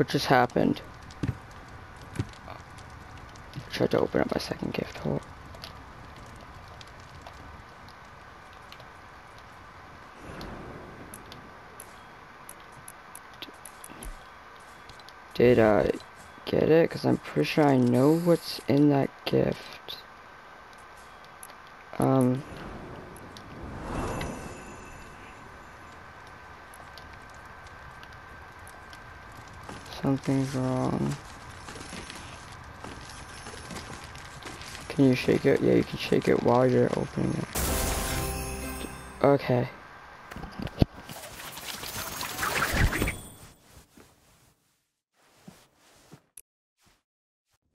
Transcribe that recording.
What just happened? Tried to open up my second gift hole. Did I get it? Because I'm pretty sure I know what's in that gift. Something's wrong. Can you shake it? Yeah, you can shake it while you're opening it. Okay.